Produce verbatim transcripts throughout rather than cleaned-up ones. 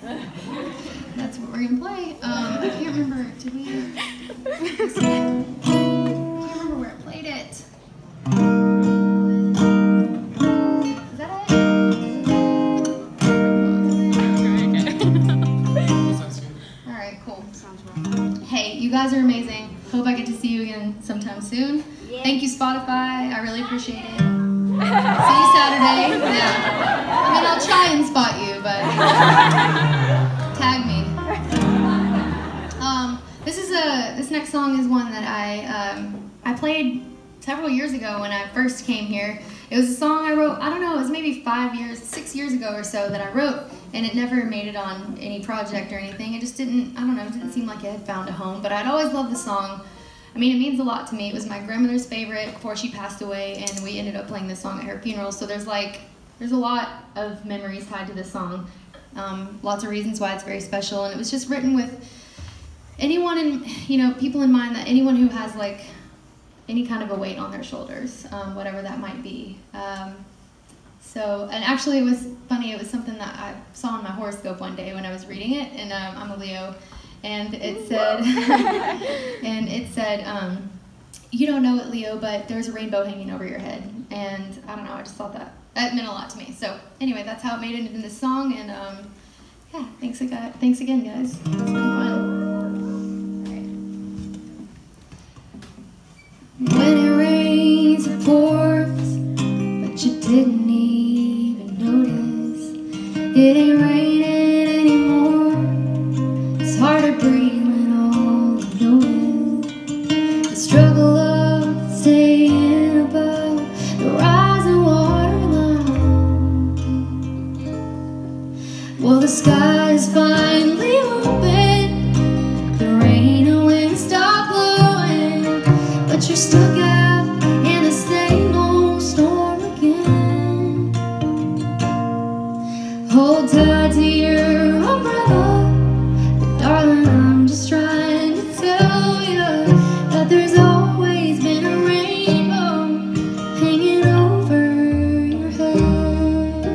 That's what we're gonna play. Um, I can't remember. Did we? I can't remember where I played it. Is that it? All right, cool. Hey, you guys are amazing. Hope I get to see you again sometime soon. Yeah. Thank you, Spotify. I really appreciate it. See you Saturday. Yeah. I mean, I'll try and spot you, but tag me. Um, this is a. This next song is one that I um, I played several years ago when I first came here. It was a song I wrote. I don't know. It was maybe five years, six years ago or so that I wrote, and it never made it on any project or anything. It just didn't. I don't know. It didn't seem like it had found a home. But I'd always loved the song. I mean, it means a lot to me. It was my grandmother's favorite before she passed away, and we ended up playing this song at her funeral. So there's like, there's a lot of memories tied to this song. Um, lots of reasons why it's very special, and it was just written with anyone in, you know, people in mind, that anyone who has like any kind of a weight on their shoulders, um, whatever that might be. Um, so, and actually it was funny. It was something that I saw in my horoscope one day when I was reading it, and um, I'm a Leo. And it said, and it said, um, you don't know it, Leo, but there's a rainbow hanging over your head. And I don't know, I just thought that, that meant a lot to me. So anyway, that's how it made it in this song. And um, yeah, thanks again, thanks again, guys. It's been fun. Right. When it rains, it pours, but you didn't even notice. It ain't raining anymore. It's hard to breathe when all you know is the struggle of staying above the rising waterline. Well, the sky is finally open, the rain and wind stop blowing, but you're stuck out in the same old storm again. Hold tight to your umbrella. Darling, I'm just trying to tell you that there's always been a rainbow hanging over your head.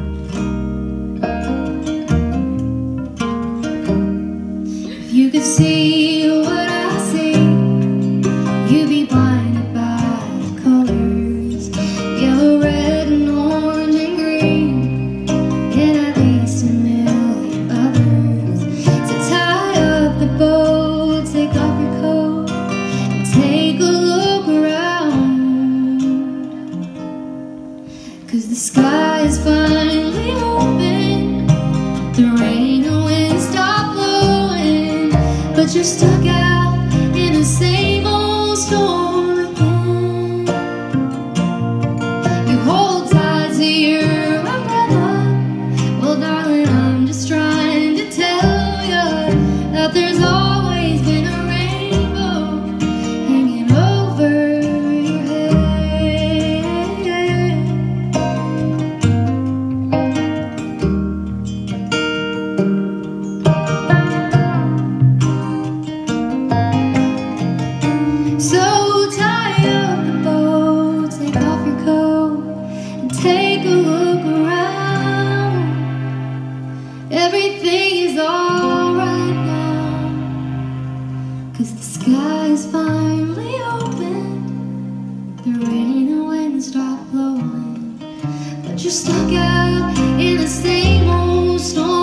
If you could see what I see, you'd be blinded by the colors, yellow, red, and orange, and green, and at least a million others. The boat, take off your coat, and take a look around, 'cause the sky is finally open, the rain and wind stop blowing, but you're stuck out in the same old storm again. You hold tight to your umbrella. Well, darling, I'm just trying to tell you that there's always been a rainbow hanging over your head. So tie up the boat, take off your coat, and take a look around. Everything is alright now, 'cause the sky is finally open, the rain and wind stop blowing, but you're stuck out in the same old storm.